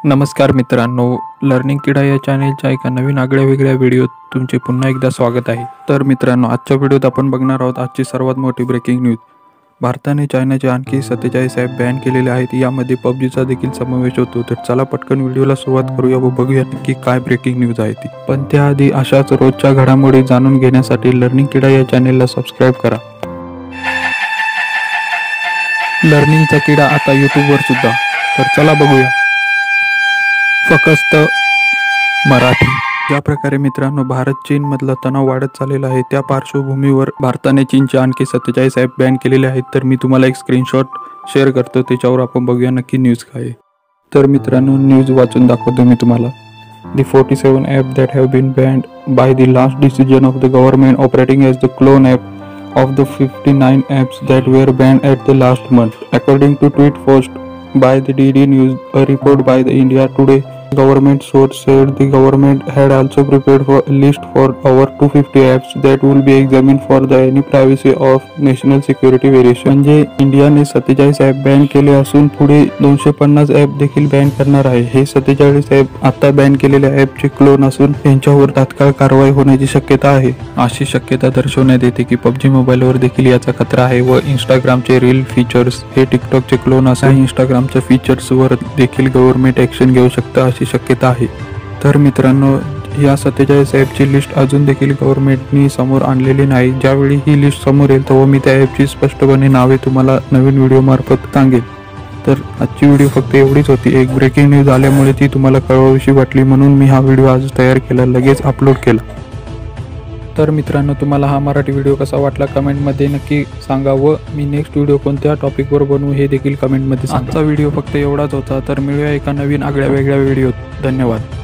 नमस्कार मित्रांनो, लर्निंग किडा या चॅनेलच्या एका नवीन आगळ्या वेगळ्या व्हिडिओत तुमचे पुन्हा एकदा स्वागत आहे। तर मित्रांनो, आजच्या व्हिडिओत आपण बघणार आहोत आजची सर्वात मोठी ब्रेकिंग न्यूज। भारताने चायनाचे आणखी 47 ॲप बॅन केलेले आहेत, यामध्ये पबजीचा देखील समावेश होतो। तर चला पटकन व्हिडिओला सुरुवात करूया व बघूया नक्की काय ब्रेकिंग न्यूज आहे ती। पण त्याआधी अशाच रोजच्या घडामोडी जाणून घेण्यासाठी लर्निंग किडा या चॅनेलला सबस्क्राईब करा। लर्निंगचा किडा आता यूट्यूबवर सुद्धा। तर चला बघूया फक्त मराठी। ज्या प्रकारे मित्रांनो भारत चीन मधला तणाव वाढत चाललेला आहे, त्या पार्श्वभूमीवर भारताने चीनचे आणखी 47 ॲप बॅन केलेले आहेत। तर मी तुम्हाला एक स्क्रीनशॉट शेअर करतो, त्याच्यावर आपण बघूया नक्की न्यूज काय आहे। तर मित्रांनो, न्यूज वाचून दाखवतो मी तुम्हाला। The 47 app that have been banned by the last decision of the government operating as the clone app of the 59 apps that were banned at the last month, according to tweet post by the DD News. A report by the India Today government source said the government had also prepared for a list for over 250 apps that will be examined for the any privacy of national security variation. म्हणजे इंडियाने 47 app ban केले असून पुढे 250 app देखील ban करणार आहे। हे 47 app आता बॅन केलेल्या ॲपचे क्लोन असून त्यांच्यावर तात्काळ कारवाई होण्याची शक्यता आहे। अशी शक्यता दर्शवण्यात येते की पबजी मोबाईलवर देखील याचा खतरा आहे व इंस्टाग्रामचे रील फीचर्स हे टिकटॉकचे क्लोन असून इंस्टाग्रामच्या फीचर्सवर देखील गव्हर्नमेंट ॲक्शन घेऊ शकतं अशी शक्यता आहे। तर मित्रांनो, या 47 ॲपची लिस्ट अजून देखील गव्हर्नमेंटनी समोर आणलेली नाही। ज्यावेळी ही लिस्ट समोर येईल तेव्हा मी त्या ॲपची स्पष्टपणे नावे तुम्हाला नवीन व्हिडिओ मार्फत सांगेल। तर आजची व्हिडिओ फक्त एवढीच होती। एक ब्रेकिंग न्यूज आल्यामुळे ती तुम्हाला कळवावीशी वाटली म्हणून मी हा व्हिडिओ आज तयार केला, लगेच अपलोड केला। तर मित्रांनो, तुम्हाला हा मराठी व्हिडिओ कसा वाटला कमेंटमध्ये नक्की सांगा व मी नेक्स्ट व्हिडिओ कोणत्या टॉपिकवर बनवू हे देखील कमेंटमध्ये सांगा। आजचा व्हिडिओ फक्त एवढाच होता। तर मिळूया एका नवीन आगळ्या वेगळ्या व्हिडिओत। धन्यवाद।